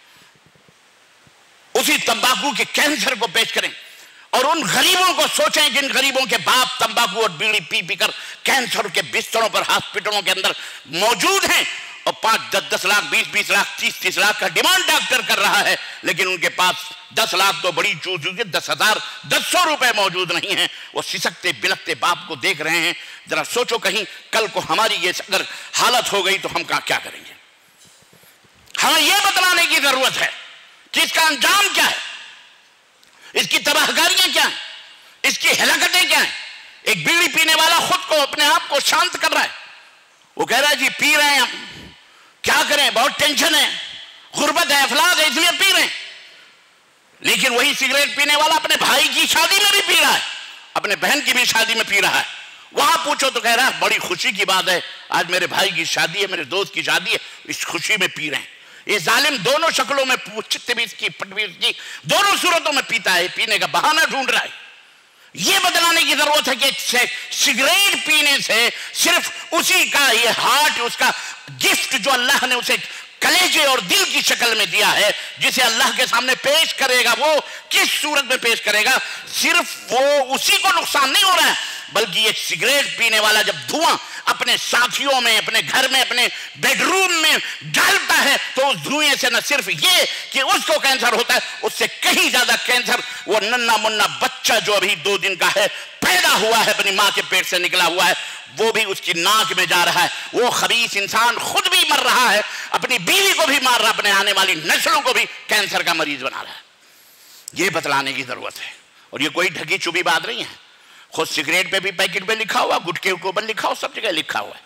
اسی تمباکو کے کینسر کو پیش کریں، اور ان غریبوں کو سوچیں جن غریبوں کے باپ تمباکو اور بیڑی پی پی کر کینسر کے بستروں پر ہاسپٹلوں کے اندر موجود ہیں، اور 5-10 لاکھ 20-20 لاکھ 30-30 لاکھ کا ڈیمانڈ ڈاکٹر کر رہا ہے، لیکن ان کے پاس 10 لاکھ تو بڑی چوز ہوگی، 10,000 100 روپے موجود نہیں ہیں۔ وہ سسکتے بلکتے باپ کو دیکھ رہے ہیں۔ ذرا سوچو کہیں کل کو ہماری یہ اگر حالت ہو گئی تو ہم کیا کریں گے؟ ہمیں یہ بتلانے کی ضرورت ہے کہ اس کا انجام کیا ہے، اس کی تباہ کاریاں کیا ہیں، اس کی ہلاکتیں کیا ہیں۔ ایک بیڑی پینے والا خود کو اپنے آپ کو شانت کر رہا ہے، وہ کہہ رہا ہے جی پی رہے ہیں ہم، کیا کریں، بہت ٹینشن ہے، غربت ہے، افلاس ہے، اس لیے پی رہے ہیں۔ لیکن وہی سگریٹ پینے والا اپنے بھائی کی شادی میں بھی پی رہا ہے، اپنے بہن کی بھی شادی میں پی رہا ہے۔ وہاں پوچھو تو کہہ رہا ہے بڑی خوشی کی بات ہے، آج میرے بھائی کی شادی ہے، میرے دوست کی شادی ہے، اس خوشی میں پی رہے ہیں۔ یہ ظالم دونوں شکلوں میں چت بھی اس کی پٹ بھی اس کی، دونوں صورتوں میں پیتا ہے، پینے کا بہانہ ڈھونڈ رہا ہے۔ یہ بدلانے کی ضرورت ہے کہ سگریٹ پینے سے صرف اسی کا یہ ہارٹ، اس کا گفٹ جو اللہ نے اسے کلیجے اور دل کی شکل میں دیا ہے، جسے اللہ کے سامنے پیش کرے گا، وہ کس صورت میں پیش کرے گا؟ صرف وہ اسی کو نقصان نہیں ہو رہا ہے، بلکہ یہ سگریٹ پینے والا جب دھواں اپنے ساتھیوں میں، اپنے گھر میں، اپنے بیڈ روم میں ڈالتا ہے تو اس دھوئیں سے نہ صرف یہ کہ اس کو کینسر ہوتا ہے، اس سے کہیں زیادہ کینسر وہ ننھا منا بچہ جو ابھی 2 دن کا ہے، پیدا ہوا ہے، اپنی ماں کے پیٹ سے نکلا ہوا ہے، وہ بھی اس کی ناک میں جا رہا ہے۔ وہ خبیث انسان خود بھی مر رہا ہے، اپنی بیوی کو بھی مار رہا ہے، اپنے آنے والی نسلوں کو بھی کینسر کا مریض بنا رہا ہے۔ یہ بتلانے کی ضرورت ہے، اور یہ کوئی ڈھکی چوبی بات نہیں ہے۔ خود سگریٹ پہ بھی پیکٹ پہ لکھا ہوا، گٹکے کے اوپر لکھا ہوا، سب جگہ لکھا ہوا ہے۔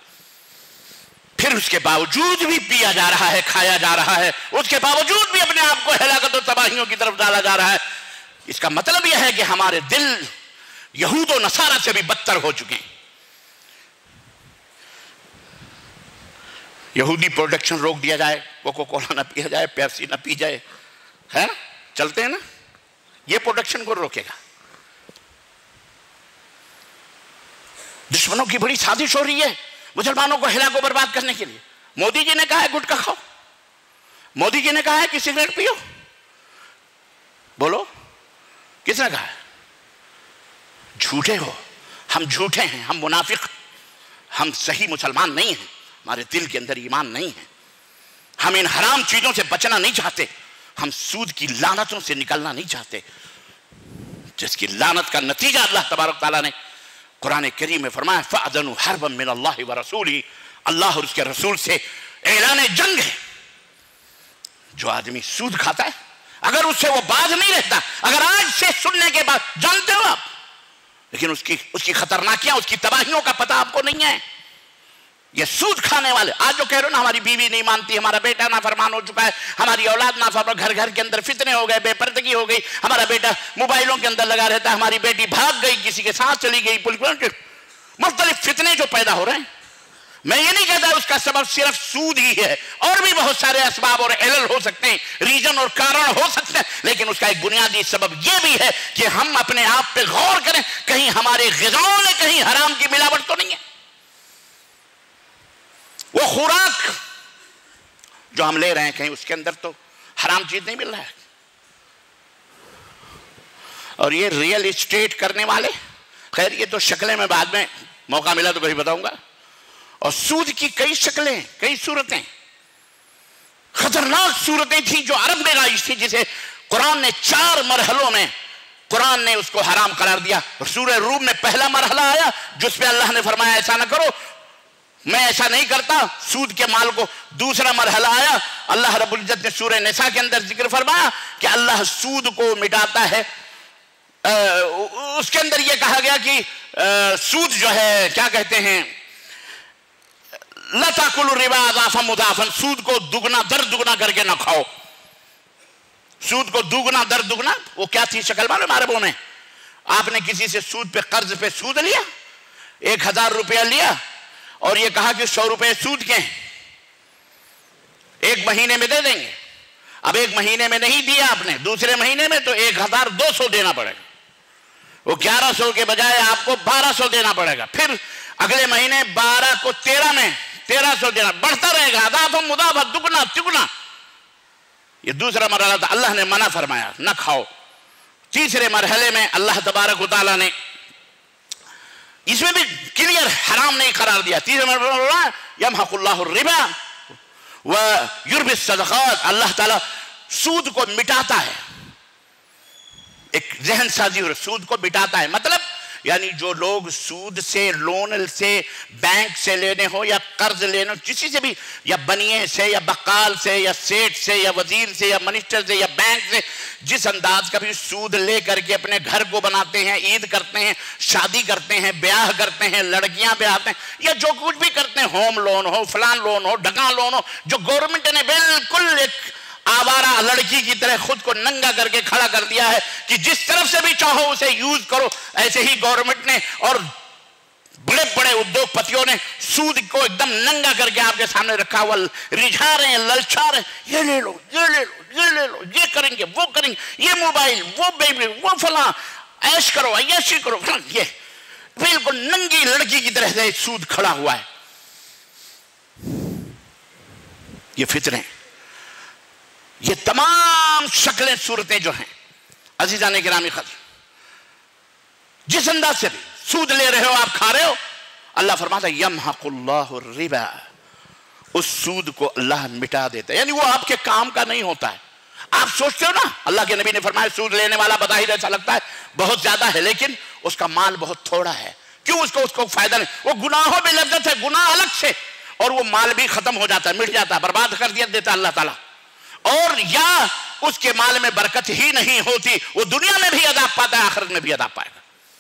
پھر اس کے باوجود بھی پیا جا رہا ہے، کھایا جا رہا ہے، اس کے باوجود بھی اپنے آپ کو ہلاکت و تباہیوں کی طرف ڈالا جا رہا ہے۔ اس کا مطلب یہ ہے کہ ہمارے دل یہود و نصارہ سے بھی بدتر ہو چکے ہیں۔ یہودی پروڈکشن روک دیا جائے، کوکو کولا نہ پیا جائے، پیپسی نہ پی جائے، ہے چلتے ہیں نا، یہ پروڈکشن کو روکے گا۔ دشمنوں کی بڑی سازش ہو رہی ہے مسلمانوں کو ہلاک و برباد کرنے کے لیے۔ مودی جی نے کہا ہے گٹکا کھاؤ، مودی جی نے کہا ہے کہ سگریٹ پیو، بولو کس نے کہا ہے؟ جھوٹے ہو، ہم جھوٹے ہیں، ہم منافق، ہم صحیح مسلمان نہیں ہیں، ہمارے دل کے اندر ایمان نہیں ہے، ہم ان حرام چیزوں سے بچنا نہیں چاہتے، ہم سود کی لعنتوں سے نکلنا نہیں چاہتے، جس کی لعنت کا نتیجہ اللہ تبارک تعالیٰ نے قرآن کریم میں فرمایا فَأَذَنُوا حَرْبًا مِّنَ اللَّهِ وَرَسُولِهِ، اللہ اور اس کے رسول سے اعلان جنگ ہے۔ جو آدمی سود کھاتا ہے اگر اس سے وہ باز نہیں رہتا، اگر آج سے سننے کے بعد جانتے ہو آپ، لیکن اس کی خطرناکیاں، اس کی تباہیوں کا پتہ آپ کو نہیں ہے۔ یہ سود کھانے والے آج جو کہہ رہے ہو نا ہماری بیوی نہیں مانتی، ہمارا بیٹا نافرمان ہو چکا ہے، ہماری اولاد نافرمان، گھر گھر کے اندر فتنے ہو گئے، بے پردگی ہو گئی، ہمارا بیٹا موبائلوں کے اندر لگا رہتا ہے، ہماری بیٹی بھاگ گئی، کسی کے ساتھ چلی گئی، مختلف فتنے جو پیدا ہو رہے ہیں، میں یہ نہیں کہتا اس کا سبب صرف سود ہی ہے، اور بھی بہت سارے اسباب اور علل ہو سکتے ہیں، ریزن اور کارن ہو سکتے ہیں، لیکن اس کا ایک بنیادی سبب یہ بھی ہے کہ ہم اپنے آپ پہ غور کریں، کہیں ہمارے غذاؤں میں کہیں حرام کی ملاوٹ تو نہیں ہے۔ وہ خوراک جو ہم لے رہے ہیں کہیں اس کے اندر تو حرام چیز نہیں مل رہا ہے۔ اور یہ ریئل اسٹیٹ کرنے والے، خیر یہ تو شکلیں میں بعد میں موقع ملا تو کبھی بتاؤں گا، اور سود کی کئی شکلیں، کئی صورتیں، خطرناک صورتیں تھیں جو عرب میں رائج تھی، جسے قرآن نے 4 مرحلوں میں قرآن نے اس کو حرام قرار دیا۔ سورہ روم میں پہلا مرحلہ آیا جس پہ اللہ نے فرمایا ایسا نہ کرو، میں ایسا نہیں کرتا سود کے مال کو۔ دوسرا مرحلہ آیا، اللہ رب العزت نے سورہ نساء کے اندر ذکر فرمایا کہ اللہ سود کو مٹاتا ہے۔ اس کے اندر یہ کہا گیا کہ سود جو ہے کیا کہتے ہیں، لا تاکلوا الربا اضعافا مضاعفا، سود کو دگنا در دگنا کر کے نہ کھاؤ۔ سود کو دگنا در دگنا، وہ کیا تھی شکل معلوم عربوں میں؟ آپ نے کسی سے سود پہ قرض پہ سود لیا، 1000 روپیہ لیا اور یہ کہا کہ 100 روپے سود کے 1 مہینے میں دے دیں گے۔ اب 1 مہینے میں نہیں دیا آپ نے، دوسرے مہینے میں تو 1200 دینا پڑے گا، وہ 1100 کے بجائے آپ کو 1200 دینا پڑے گا، پھر اگلے مہینے 12 کو 13 میں 1300 دینا، بڑھتا رہے گا، اضعافا مضاعفا، دگنا تگنا۔ یہ دوسرا مرحلہ تھا، اللہ نے منع فرمایا نہ کھاؤ۔ تیسرے مرحلے میں اللہ تبارک و تعالیٰ نے اس میں بھی کلیئر حرام نہیں قرار دیا۔ تیسرے مرحلہ یمحق اللہ الربا ویربی الصدقات، اللہ تعالیٰ سود کو مٹاتا ہے۔ ایک ذہن سازی اور سود کو مٹاتا ہے، مطلب یعنی جو لوگ سود سے، لون سے، بینک سے لینے ہو یا قرض لینے ہو، کسی سے بھی، یا بنیے سے یا بقال سے یا سیٹ سے یا وزیر سے یا منسٹر سے یا بینک سے، جس انداز کا بھی سود لے کر کے اپنے گھر کو بناتے ہیں، عید کرتے ہیں، شادی کرتے ہیں، بیاہ کرتے ہیں، لڑکیاں بیاہتے ہیں، یا جو کچھ بھی کرتے ہیں، ہوم لون ہو، فلان لون ہو، ڈھکا لون ہو، جو گورنمنٹ نے بالکل ایک آوارہ لڑکی کی طرح خود کو ننگا کر کے کھڑا کر دیا ہے کہ جس طرف سے بھی چاہو اسے یوز کرو، ایسے ہی گورنمنٹ نے اور بڑے بڑے ادیوگ پتیوں نے سود کو ایک دم ننگا کر کے آپ کے سامنے رکھا ہوا، رجھا رہے ہیں، للچا رہے ہیں، یہ لے لو، یہ لے لو، یہ لے لو، یہ کریں گے، وہ کریں گے، یہ موبائل، وہ بیبی، وہ فلاں، عیش کرو، عیاشی کرو، یہ بالکل ننگی لڑکی کی طرح سے سود کھڑا ہوا ہے۔ یہ فتنے، یہ تمام شکلیں صورتیں جو ہیں عزیزان گرامی قدر، جس انداز سے بھی سود لے رہے ہو، آپ کھا رہے ہو، اللہ فرماتا ہے یمحق اللہ الربا، اس سود کو اللہ مٹا دیتا ہے، یعنی وہ آپ کے کام کا نہیں ہوتا ہے۔ آپ سوچتے ہو نا، اللہ کے نبی نے فرمایا سود لینے والا بظاہر ایسا لگتا ہے بہت زیادہ ہے، لیکن اس کا مال بہت تھوڑا ہے۔ کیوں؟ اس کو فائدہ نہیں، وہ گناہوں میں لذت ہے، گناہ الگ سے، اور وہ مال بھی ختم ہو جاتا ہے، مٹ جاتا ہے، برباد کر دیتا اللہ تعالیٰ۔ اور یا اس کے مال میں برکت ہی نہیں ہوتی، وہ دنیا میں بھی عذاب پاتا ہے، آخرت میں بھی عذاب پائے گا،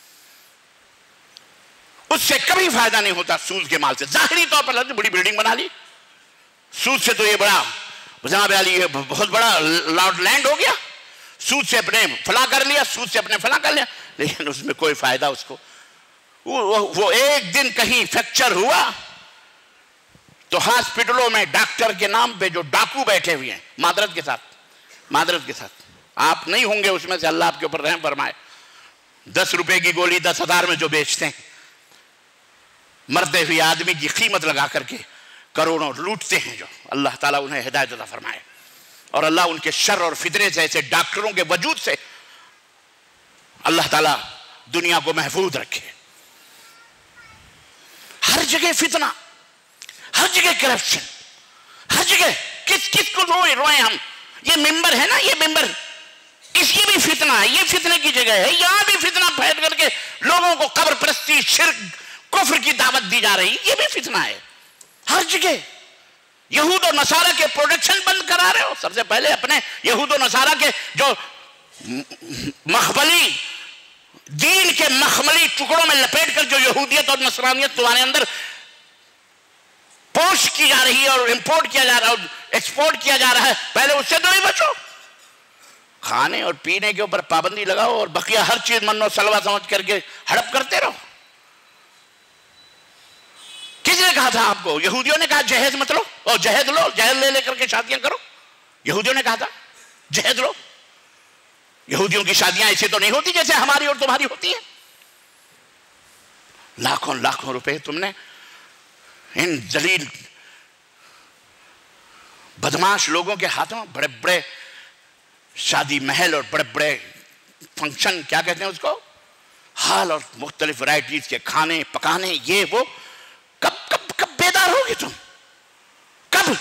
اس سے کبھی فائدہ نہیں ہوتا سود کے مال سے۔ ظاہری طور پر بڑی بلڈنگ بنا لی، سود سے تو یہ بڑا جناب علی یہ بہت بڑا لینڈ ہو گیا، سود سے اپنے فلاں کر لیا، سود سے اپنے فلاں کر لیا، لیکن اس میں کوئی فائدہ اس کو، وہ ایک دن کہیں فریکچر ہوا تو ہاسپٹلوں میں ڈاکٹر کے نام پہ جو ڈاکو بیٹھے ہوئے ہیں، معذرت کے ساتھ آپ نہیں ہوں گے اس میں سے، اللہ آپ کے اوپر رحم فرمائے، 10 روپے کی گولی 10,000 میں جو بیچتے ہیں، مرتے ہوئے آدمی کی قیمت لگا کر کے کروڑوں لوٹتے ہیں، جو اللہ تعالیٰ انہیں ہدایت عطا فرمائے، اور اللہ ان کے شر اور فتنے سے، ایسے ڈاکٹروں کے وجود سے اللہ تعالیٰ دنیا کو محفوظ رکھے۔ ہر جگہ فتنہ، ہر جگہ کرپشن، ہر جگہ کس کو روئیں ہم؟ یہ ممبر ہے نا، یہ ممبر، اس کی بھی فتنہ ہے، یہ فتنے کی جگہ ہے، یہاں بھی فتنہ پھیل کر کے لوگوں کو قبر پرستی، شرک، کفر کی دعوت دی جا رہی، یہ بھی فتنہ ہے ہر جگہ۔ یہود و نصارہ کے پروڈکشن بند کرا رہے ہو، سب سے پہلے اپنے یہود و نصارہ کے جو مخملی دین کے مخملی ٹکڑوں میں لپیٹ کر جو یہودیت اور نصرانیت تمہارے اندر پوش کی جا رہی ہے اور امپورٹ کیا جا رہا ہے اور ایکسپورٹ کیا جا رہا ہے، پہلے اس سے تو ہی بچو۔ کھانے اور پینے کے اوپر پابندی لگاؤ اور بقیہ ہر چیز منو سلوا سمجھ کر کے ہڑپ کرتے رہو۔ کس نے نے کہا تھا آپ کو؟ یہودیوں نے کہا جہیز مت لو، اور جہیز لو، جہیز لے لے کر کے شادیاں کرو. یہودیوں نے کہا تھا جہیز لو. یہودیوں کی شادیاں ایسے تو نہیں ہوتی جیسے ہماری اور تمہاری ہوتی ہیں. لاکھوں لاکھوں روپے تم نے ان ذلیل بدماش لوگوں کے ہاتھوں، بڑے بڑے شادی محل اور بڑے بڑے فنکشن، کیا کہتے ہیں اس کو، ہال، اور مختلف ورائٹیز کے کھانے پکانے، یہ وہ. کب کب کب بیدار ہوگی تم؟ کب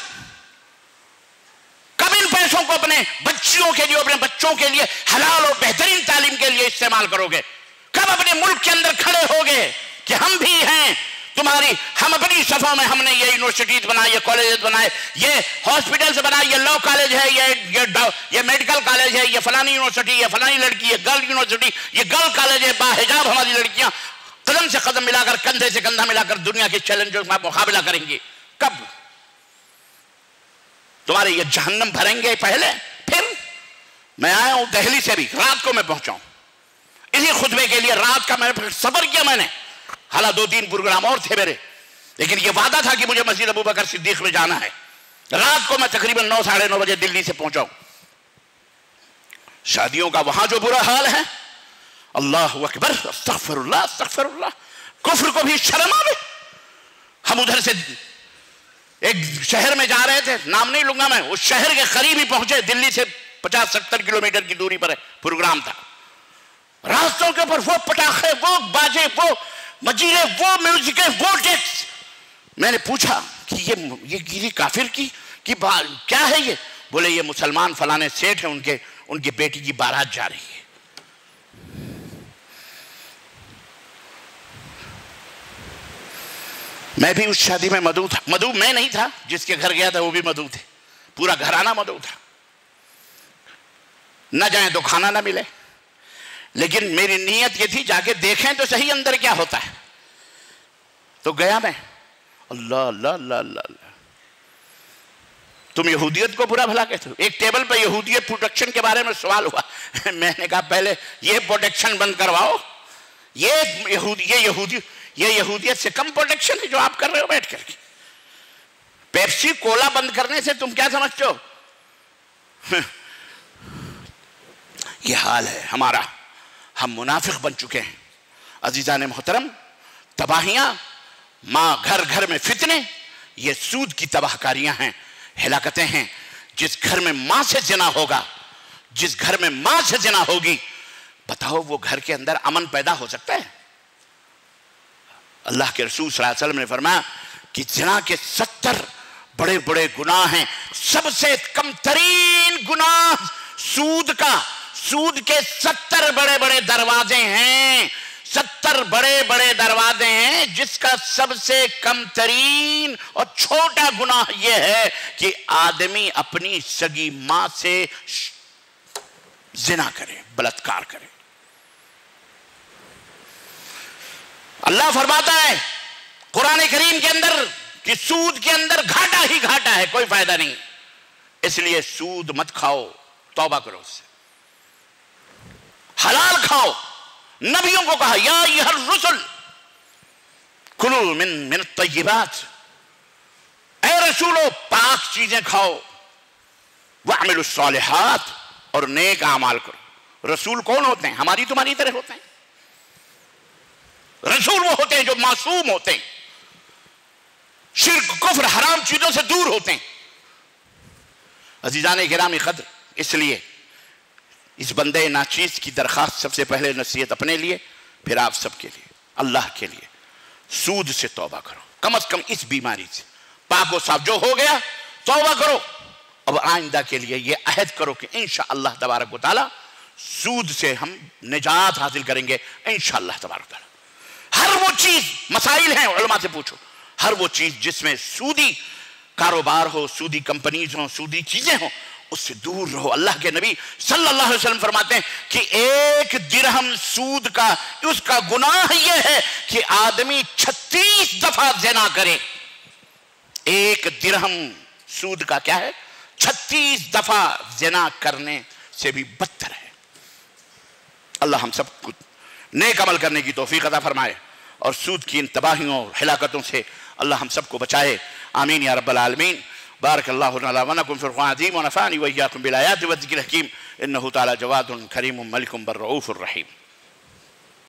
ان پیسوں کو اپنے بچیوں کے لیے، اپنے بچوں کے لیے حلال اور بہترین تعلیم کے لیے استعمال کرو گے؟ کب اپنے ملک کے اندر کھڑے ہوگے کہ ہم بھی ہیں تمہاری، ہم اپنی صفوں میں ہم نے یہ یونیورسٹیز بنائے، یہ کالجز بنائے، یہ ہاسپٹلز بنائے، یہ لا کالج ہے، یہ میڈیکل کالج ہے، یہ فلانی یونیورسٹی، یہ فلانی لڑکی، یہ گرل یونیورسٹی، یہ گرل کالج ہے، باحجاب ہماری لڑکیاں قدم سے قدم ملا کر، کندھے سے کندھا ملا کر دنیا کے چیلنجوں کا مقابلہ کریں گی. کب؟ تمہارے یہ جہنم بھریں گے پہلے. پھر میں آیا ہوں دہلی سے بھی، رات کو میں پہنچا ہوں اسی خطبے کے لیے. رات کا میں صبر کیا میں نے، حالانکہ 2-3 پروگرام اور تھے میرے، لیکن یہ وعدہ تھا کہ مجھے مسجد ابوبکر صدیق میں جانا ہے. رات کو میں تقریباً 9-9:30 بجے دلی سے پہنچا ہوں. شادیوں کا وہاں جو برا حال ہے، اللہ اکبر، استغفر اللہ استغفر اللہ، کفر کو بھی شرم آوے. ہم ادھر سے ایک شہر میں جا رہے تھے، نام نہیں لوں گا میں، اس شہر کے قریب ہی پہنچے، دلی سے 50-70 کلومیٹر کی دوری پر پروگرام تھا. راستوں کے اوپر وہ پٹاخے، وہ باجے، وہ مجیرے، وہ میوزک، وہ ٹیکس. میں نے پوچھا کہ یہ کافر کی کیا ہے یہ؟ بولے یہ مسلمان فلانے سیٹ ہیں، ان کے بیٹی کی بارات جا رہی ہے. میں بھی اس شادی میں مدعو تھا. مدعو میں نہیں تھا، جس کے گھر گیا تھا وہ بھی مدعو تھے، پورا گھرانہ مدعو تھا. نہ جائیں تو کھانا نہ ملے، لیکن میری نیت یہ تھی جا کے دیکھیں تو صحیح اندر کیا ہوتا ہے. تو گیا میں. اللہ اللہ اللہ اللہ اللہ. تم یہودیت کو برا بھلا کہتے ہو. ایک ٹیبل پہ یہودیت پروٹیکشن کے بارے میں سوال ہوا. میں نے کہا پہلے یہ پروٹیکشن بند کرواؤ. یہ یہودیت سے کم پروٹیکشن ہے جو آپ کر رہے ہو بیٹھ کر کے. پیپسی کولا بند کرنے سے تم کیا سمجھتے ہو؟ یہ حال ہے ہمارا. ہم منافق بن چکے ہیں. عزیزان محترم، تباہیاں، ماں گھر گھر میں فتنے، یہ سود کی تباہ کاریاں ہیں، ہلاکتیں ہیں. جس گھر میں ماں سے زنا ہوگا، جس گھر میں ماں سے زنا ہوگی، بتاؤ وہ گھر کے اندر امن پیدا ہو سکتا ہے؟ اللہ کے رسول صلی اللہ علیہ وسلم نے فرمایا کہ زنا کے 70 بڑے بڑے گناہ ہیں. سب سے کم ترین گناہ سود کا. سود کے 70 بڑے بڑے دروازے ہیں، 70 بڑے بڑے دروازے ہیں، جس کا سب سے کم ترین اور چھوٹا گناہ یہ ہے کہ آدمی اپنی سگی ماں سے زنا کرے، بلاత్కాر کرے. اللہ فرماتا ہے قرآن کریم کے اندر کہ سود کے اندر گھاٹا ہی گھاٹا ہے، کوئی فائدہ نہیں. اس لیے سود مت کھاؤ، توبہ کرو اس سے. حلال کھاؤ. نبیوں کو کہا یا ایھا الرسل کلوا من الطیبات، اے رسولو پاک چیزیں کھاؤ. واعملوا الصالحات، اور نیک اعمال کرو. رسول کون ہوتے ہیں؟ ہماری تمہاری طرح ہوتے ہیں. رسول وہ ہوتے ہیں جو معصوم ہوتے ہیں، شرک کفر حرام چیزوں سے دور ہوتے ہیں. عزیزان گرامی قدر، اس لیے اس بندے ناچیز کی درخواست سب سے پہلے نصیحت اپنے لیے، پھر آپ سب کے لیے، اللہ کے لیے. سود سے توبہ کرو، کم از کم اس بیماری سے پاک و صاف. جو ہو گیا توبہ کرو. اب آئندہ کے لیے یہ عہد کرو کہ انشاءاللہ تبارک و تعالی سود سے ہم نجات حاصل کریں گے انشاءاللہ تبارک و تعالی. ہر وہ چیز، مسائل ہیں علماء سے پوچھو، ہر وہ چیز جس میں سودی کاروبار ہو، سودی کمپنیز ہوں، سودی چیزیں ہوں، اس سے دور رہو. اللہ کے نبی صلی اللہ علیہ وسلم فرماتے ہیں کہ 1 درہم سود کا، اس کا گناہ یہ ہے کہ آدمی 36 دفعہ زنا کرے. 1 درہم سود کا کیا ہے؟ 36 دفعہ زنا کرنے سے بھی بدتر ہے. اللہ ہم سب کو نیک عمل کرنے کی توفیق عطا فرمائے اور سود کی ان تباہیوں اور ہلاکتوں سے اللہ ہم سب کو بچائے، آمین یا رب العالمین۔ بارک اللہ لنا ولکم فی القرآن العظیم ونفعنی وإیاکم بالآیات والذکر الحکیم، انہ تعالی جواد کریم ملک بر رؤوف الرحیم۔